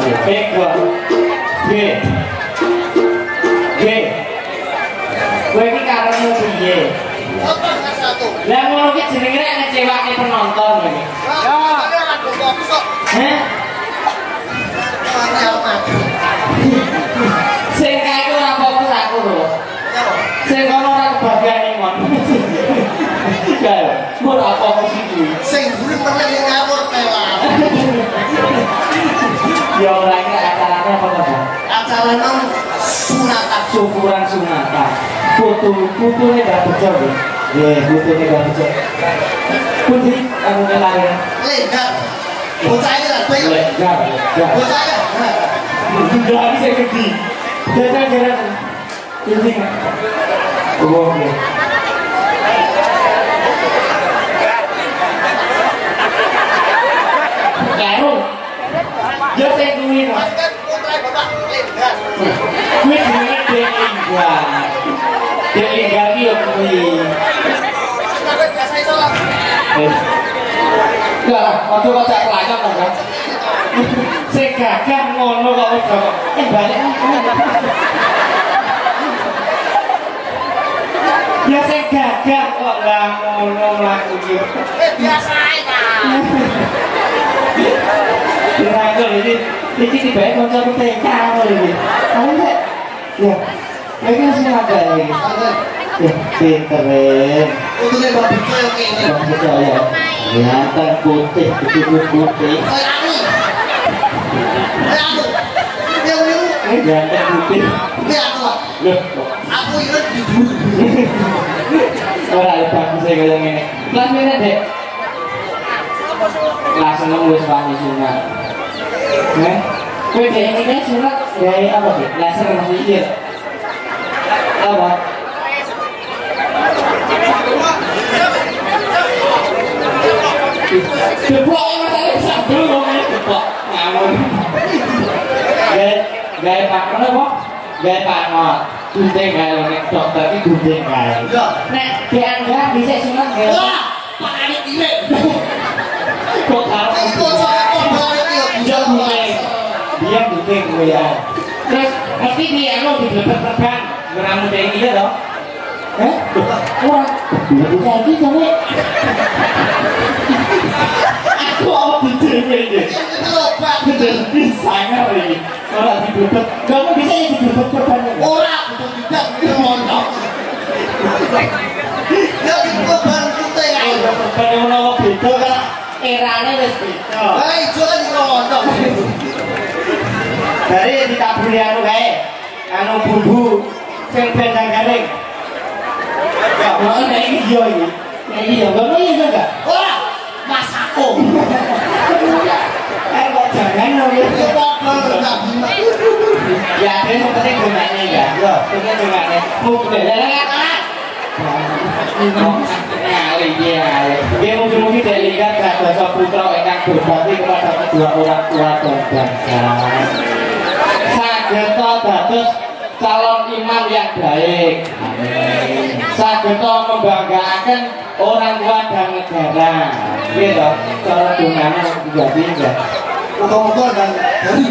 Eko. G. G. Kowe iki karepmu piye? Lah ngono ki jenenge nek ngecewake penonton iki. Ya, ora fokus kok. Heh. Sing kae ku ora fokus aku lho. Sing kono ora kebagian imon. Ya, ora fokus iki. Sing guru temen ngawur tewas. Ya ora iki acarane apa to, Bang? Acarane sunatan, syukuran sunatan. Putune gak bejo lho. Nggih, putune gak bejo. Pundi anu lahir? Lenggar. Bocah iki lha kowe. Lenggar. Bocah iki. Udah habis saya gede. Jalan-jalan. Ini. Oh, oke. Karung. Ya saya duit. Kan putra bapak lenggar. Kuwi jenenge Delinggar. Delinggar iki yo kuwi. Sampe biasa iso. Enggak lah, ojo kok cak pelajar to, Kan. Sing gagah ngono kok wis kok. Balik. Ya sing gagah kok lah ngono mlaku iki. Biasa ae ta. Dirangkul iki tibae kanca TK ngono iki. Ayo Dek. Ya. Lagi sing ada iki. Ya, pinter. Utune mbok bico yo kene. Ya. Ganteng putih, putih. Kayak anu. Kayak anu. Yang Ganteng putih. ini aku. Loh, Aku ingat di ora bagus e kaya ngene. Kelas ngene, Dek. Kelas 6 wis wani sunat. Heh. Kowe dek iki sunat gawe apa, Dek? Laser masih apa? Depok masalah sabel ngomongnya depok ngamun. Gaya pakon apa? Gaya pakon. Gunting gaya nek dokter iki gunting gaya. Nek dianggap bisa sunat gaya. Wah, pakane kirik. Kok karo Iki bocah kok balik yo. iya gunting. Dia gunting kowe ya. Terus mesti di anu diglebet-glebet ngeramu dek iki ya toh? Heh? Ora. Bukan iki jane. Aku apa ditewe iki? Coba Bener sangar ini. Ora dibebet. Kamu bisa ya dibebet korban. ora betul tidak iki mondok. Ya dikoban putih ae. Korban menawa beda kan erane wis beda. Lah ijo kan mondok. Dari ditaburi anu kae. Anu bumbu sing bendang garing. Ya, mau nek iki yo iki. Nek iki yo ngono iya enggak? Ora masako. Kok jangan lho ya. Iki padha enggak bima. Ya, ini penting gunanya ya. Yo, penting gunanya. Mungkin dia mungkin tidak lihat bahasa putra ingkang berbakti kepada kedua orang tua dan bangsa. Saged dados calon imam yang baik. Amin. Saged membanggakan orang tua dan negara. Gitu. Kalau gunanya menjadi enggak. Muga-muga dan dari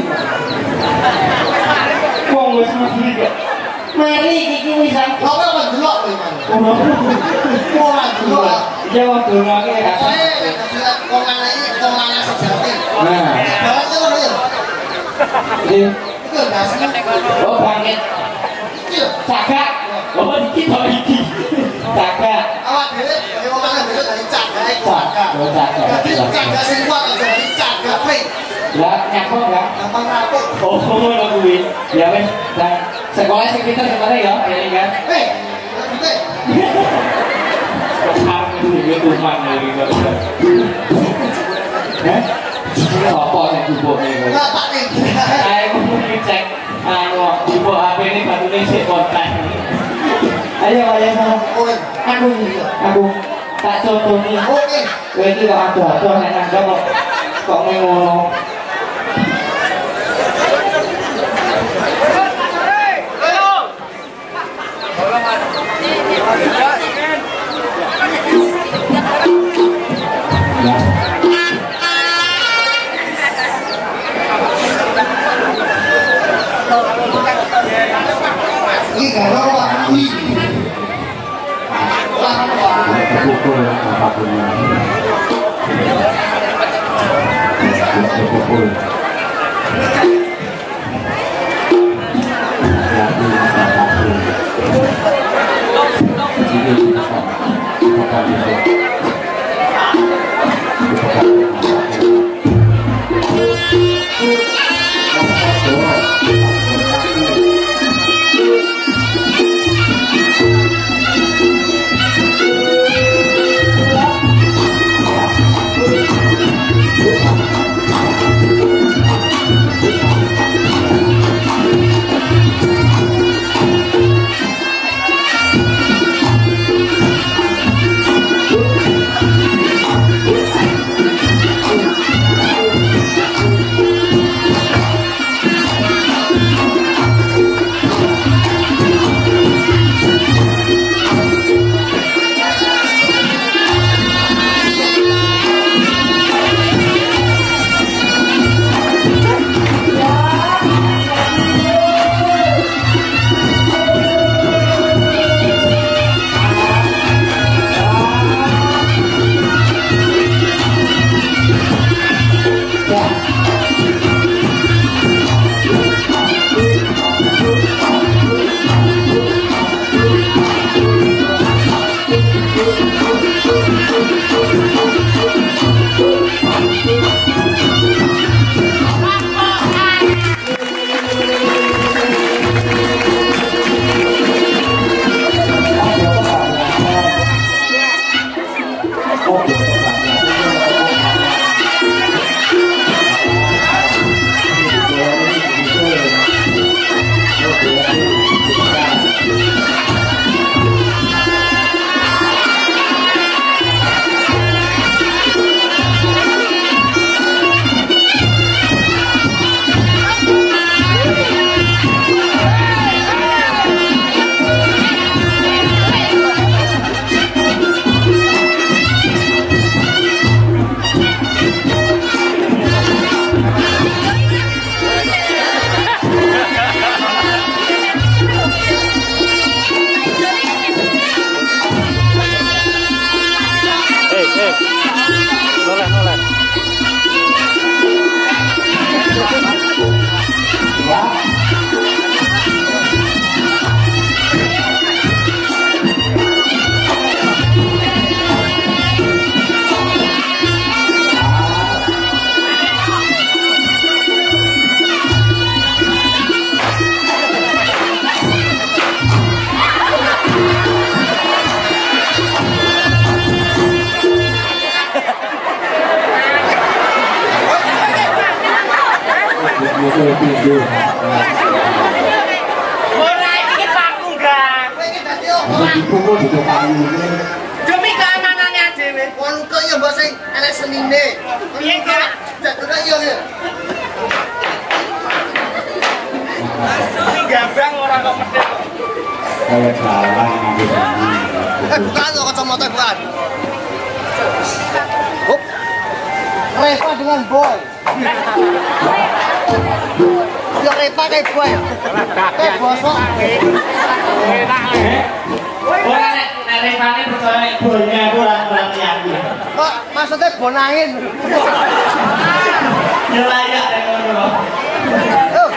Wong wis mesti gak. Mari iki wis apa kok delok kowe man. Ora delok. Ya wong donake ya. Wong lanang sejati. Nah, Barangnya ngono ya. ini Iki enggak oh bangkit. iki. Cagak. Oh iki to iki. Cagak. Awak dhewe ya wong lanang dhewe dari cagak. Cagak. Oh cagak. Dadi cagak sing kuat aja dari cagak kowe. Lah nyapa enggak? Gampang rapuk. Oh ngono kuwi. Ya wis, dan sekolah sing pinter sebenarnya ya, ya kan. Gede. Aku iki tuman iki kok. Heh? Apa sing jupuk niku? Enggak Pak nih. Ayo mesti cek anu jupuk HP ini batune sik kontak. Ayo sama. Aku tak contohnya. Oke. Kowe iki kok ado-ado nek nang kok ngono. kalau waktu pukul apapun pukul demi keamanannya dewe. Wong kok ya mbok sing elek senine. Piye gak? Jatuh yo ya. Ini gambang orang kok medhit. kayak jalan ngambil Bukan lo kacamata bukan. Hop. Reva dengan boy. Ya Reva kayak boy. Kayak bosok. orang nek Revane percaya ibunya aku orang yakin Kok maksudnya bonangin? ya layak deh ngono Oh.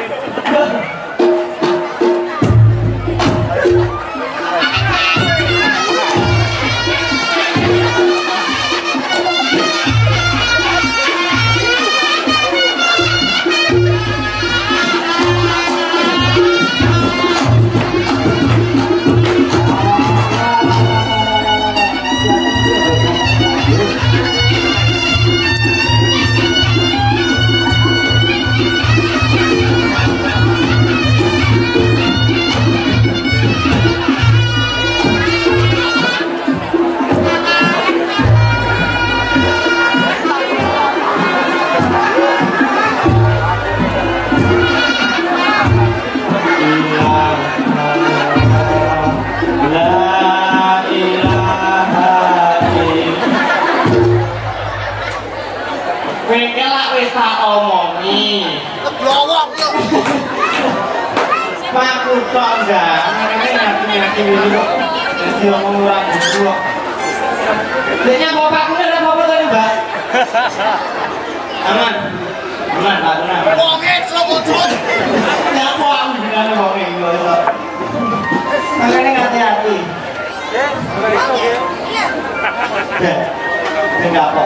Aku tok enggak, ini nyaki ini kok. Jadi ngomong orang itu kok. Dia bapak aku ada apa tadi mbak? Aman, aman pak tenang. Oke, celok-celok. Nyapa aku bilang ngomong ini kok. Makanya hati-hati. Enggak kok.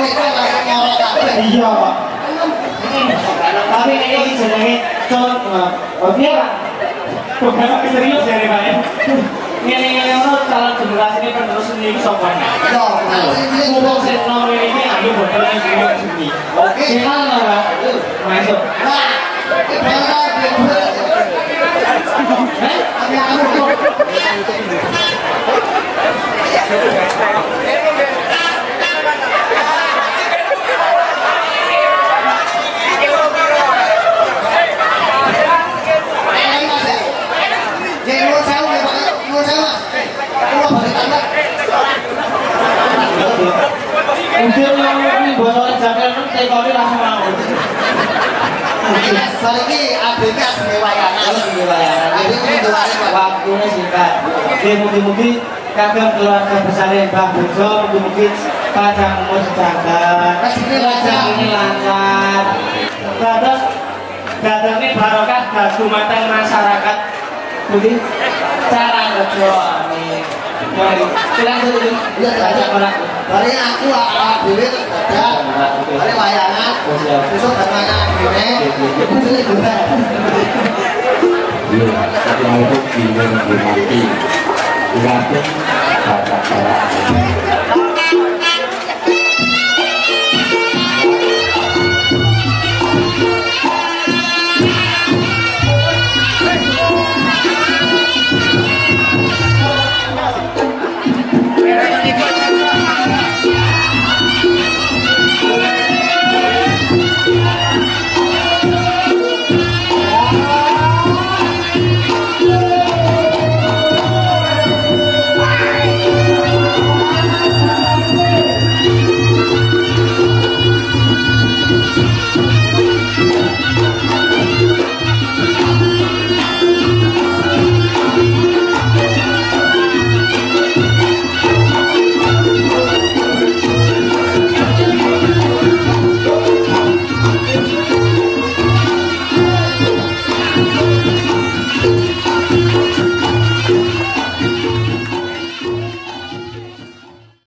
itu langsung ngorok kabeh. Iya, Pak. Tapi ini jenenge contoh. Oke, Pak. Beberapa serius ya, Pak. Ngene-ngene ono calon generasi ini penerus ini sapa nek? Yo, Ngomong sing nom ini ayo bodol sing sini. Oke, halo, Pak. Masuk. nah, ibarat berdua. Tapi aku Udah ini botol jaket tekoni langsung mau. Saiki ABK sebagai wayangan. Waktunya singkat. Ya mungkin kagak keluarga besarnya Mbah Bejo, mungkin padang umur sedangkan. Rezeki ini lancar. Terus datangnya barokah gagumatan masyarakat. Mungkin cara bejo. Mari, silakan dulu. Iya, Baca orang. Bari aku awak dhewe dadak. Bari wayangan. Besok datang dhewe. Iya, tapi mau bingung mati. Berarti baca